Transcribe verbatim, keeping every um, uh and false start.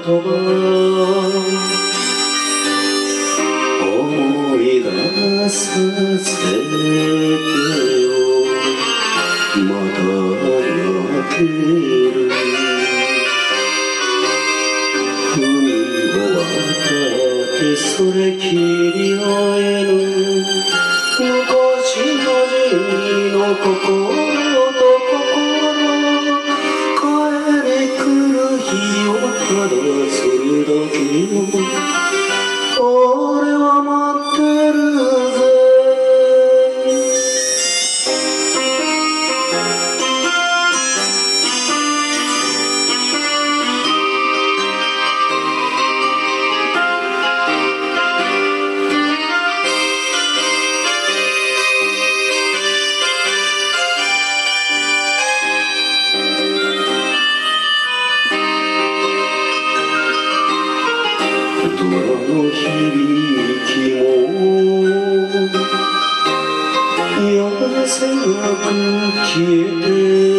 葉思い出させてよまた泣ける海を渡ってそれきり会えぬ昔なじみの心と心帰り来る日をただそれだけよ俺は待ってるぜドラの響きもやせなく消えて